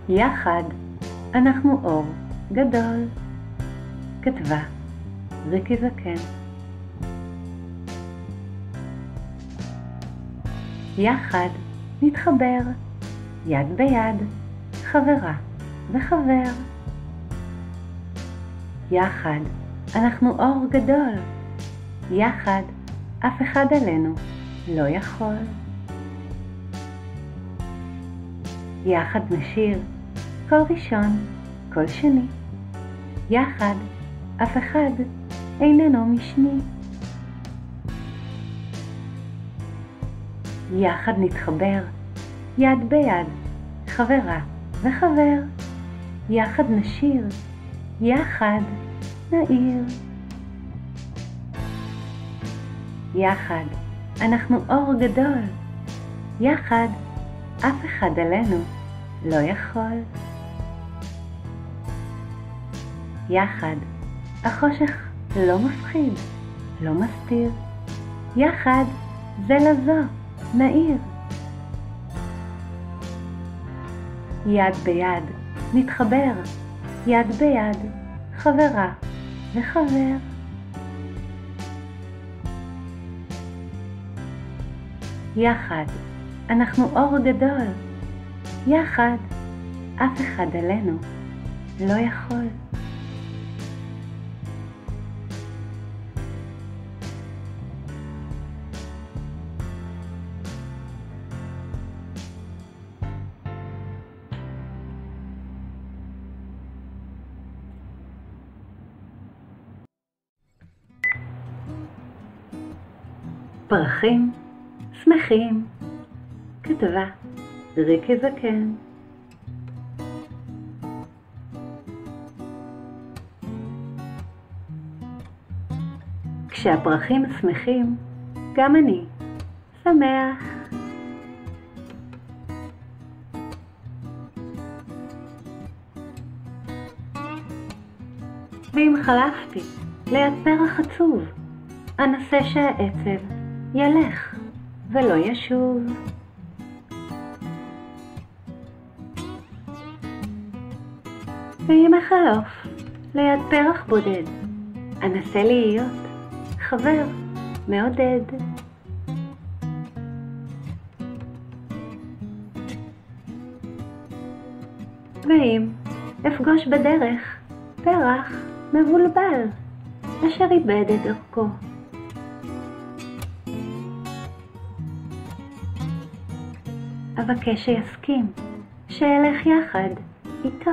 יחד אנחנו אור גדול. כתבה ריקי זקן. יחד נתחבר, יד ביד, חברה וחבר. יחד אנחנו אור גדול. יחד אף אחד עלינו לא יכול. יחד נשיר קול ראשון, קול שני. יחד אף אחד איננו משני. יחד נתחבר, יד ביד, חברה וחבר. יחד נשיר, יחד נעיר. יחד אנחנו אור גדול. יחד אף אחד עלינו לא יכול. יחד החושך לא מפחיד, לא מסתיר. יחד זה לזו נעיר. יד ביד נתחבר, יד ביד, חברה וחבר. יחד אנחנו אור גדול. יחד אף אחד עלינו לא יכול. פרחים שמחים. כתבה ריקי זקן. כשהפרחים שמחים, גם אני שמח. ואם חלפתי ליד פרח עצוב, אנסה שהעצב ילך ולא ישוב. ואם אחלוף ליד פרח בודד, אנסה להיות חבר מעודד. ואם אפגוש בדרך פרח מבולבל אשר איבד את דרכו, אבקש שיסכים שאלך יחד איתו.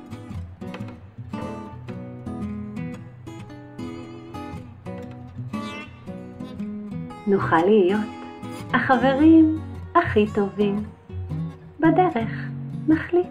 נוכל להיות החברים הכי טובים. בדרך נחליט.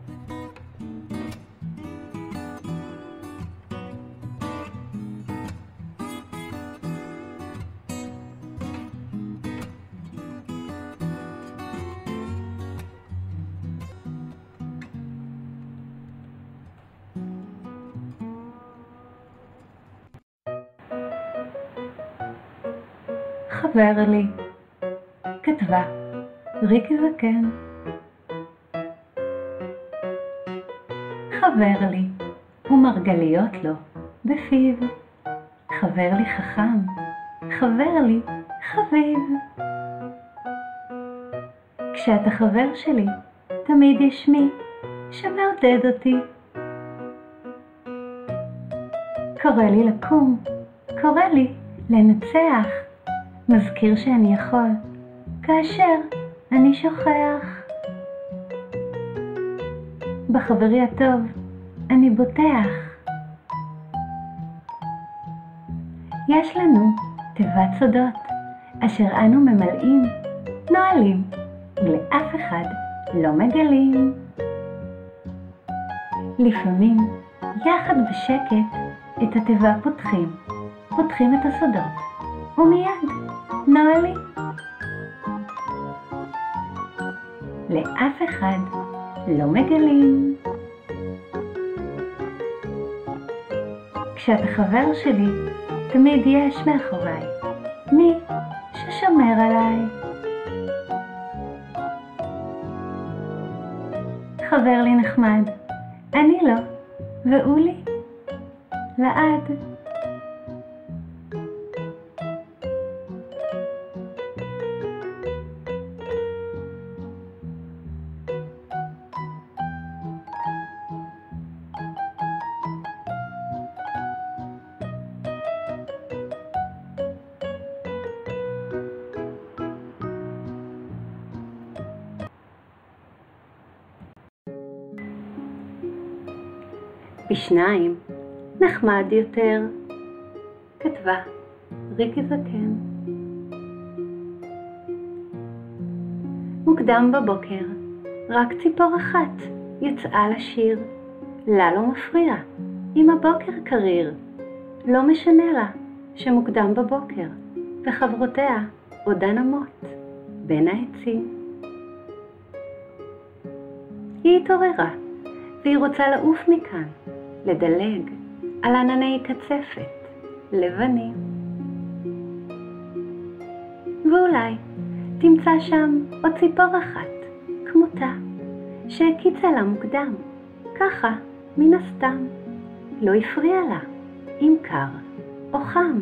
חבר לי. כתבה ריקי זקן. חבר לי ומרגליות לו בפיו. חבר לי חכם, חבר לי חביב. כשאתה חבר שלי תמיד יש מי שמעודד אותי. קורא לי לקום, קורא לי לנצח. מזכיר שאני יכול, כאשר אני שוכח. בחברי הטוב אני בוטח. יש לנו תיבת סודות, אשר אנו ממלאים נועלים, ולאף אחד לא מגלים. לפעמים יחד בשקט את התיבה פותחים את הסודות, ומיד נועלים. לאף אחד לא מגלים. כשאתה חבר שלי, תמיד יש מאחוריי מי ששומר עליי. חבר לי נחמד, אני לא, והוא לי, לעד. בשניים נחמד יותר, כתבה ריקי זקן. מוקדם בבוקר רק ציפור אחת יצאה לשיר, לה לא מפריע אם הבוקר קריר, לא משנה לה שמוקדם בבוקר וחברותיה עודן נמות בין העצים. היא התעוררה והיא רוצה לעוף מכאן, לדלג על ענני קצפת לבנים. ואולי תמצא שם עוד ציפור אחת כמותה, שהקיצה לה מוקדם, ככה מן הסתם, לא הפריע לה אם קר או חם.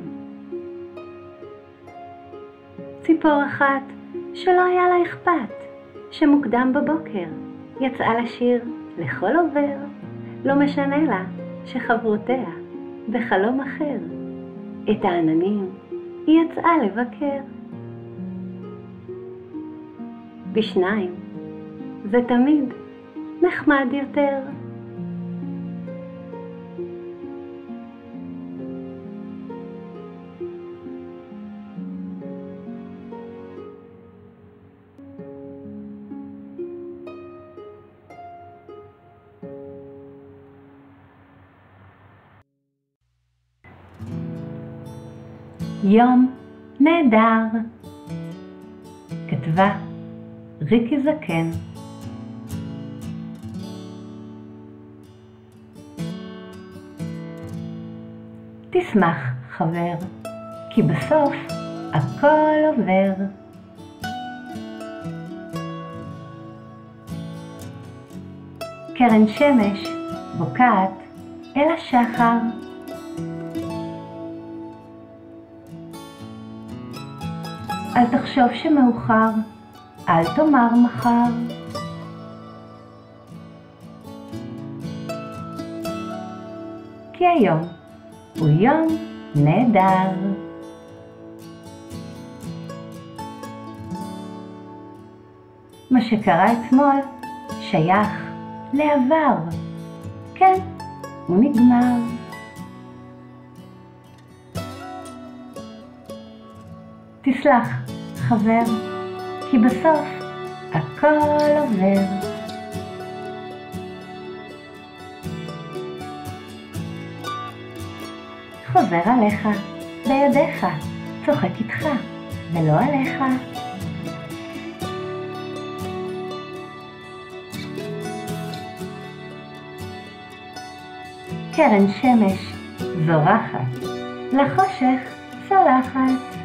ציפור אחת שלא היה לה אכפת, שמוקדם בבוקר יצאה לשיר לכל עובר, לא משנה לה שחברותיה בחלום אחר, את העננים היא יצאה לבקר. בשניים זה תמיד נחמד יותר. יום נהדר, כתבה ריקי זקן. תשמח חבר, כי בסוף הכל עובר. קרן שמש בוקעת אל השחר, אל תחשוב שמאוחר, אל תאמר מחר. כי היום הוא יום נהדר. מה שקרה אתמול שייך לעבר, כן, הוא נגמר. תסלח חבר, כי בסוף הכל עובר. חוזר עליך, בידיך, צוחק איתך, ולא עליך. קרן שמש זורחת, לחושך סולחת.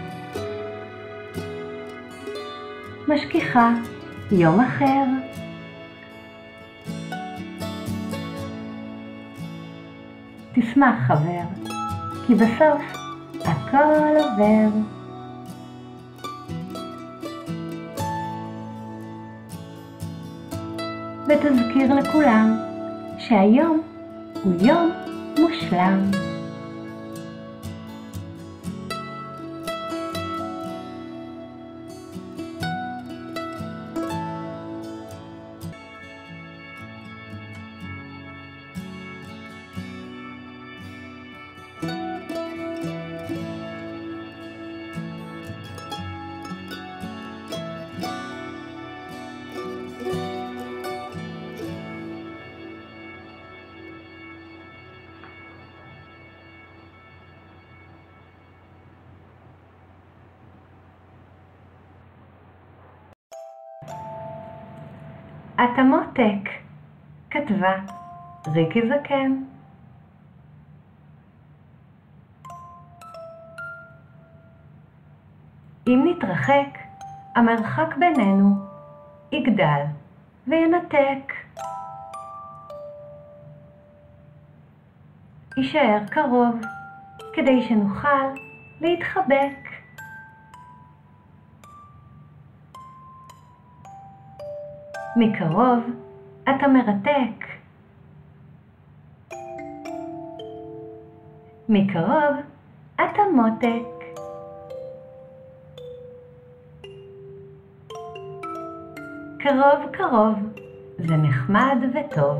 משכיחה יום אחר. תשמח חבר, כי בסוף הכל עובר. ותזכיר לכולם שהיום הוא יום מושלם. אתה מותק, כתבה ריקי זקן. אם נתרחק, המרחק בינינו יגדל וינתק. יישאר קרוב כדי שנוכל להתחבק. מקרוב אתה מרתק. מקרוב אתה מותק. קרוב קרוב זה נחמד וטוב.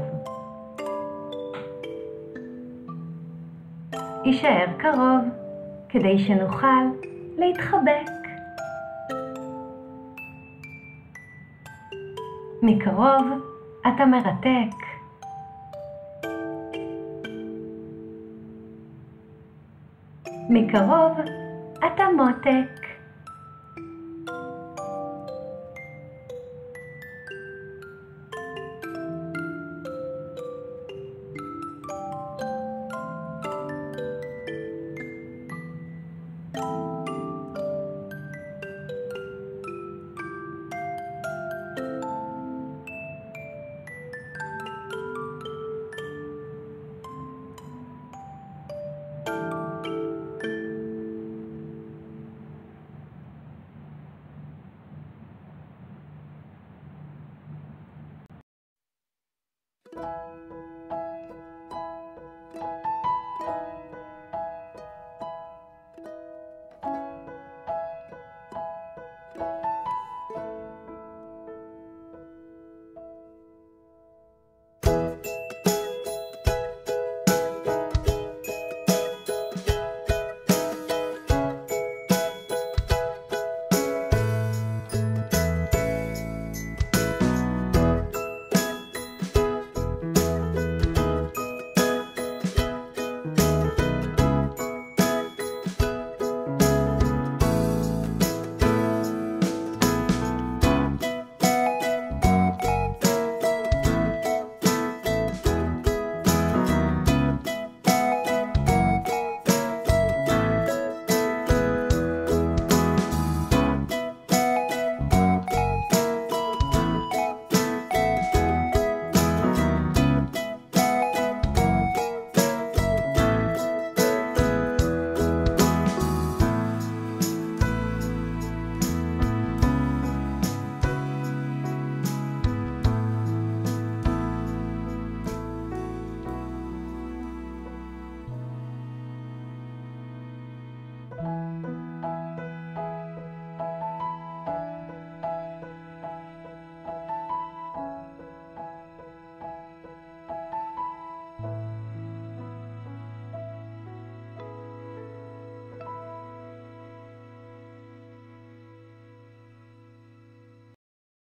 יישאר קרוב כדי שנוכל להתחבק. מקרוב אתה מרתק. מקרוב אתה מותק.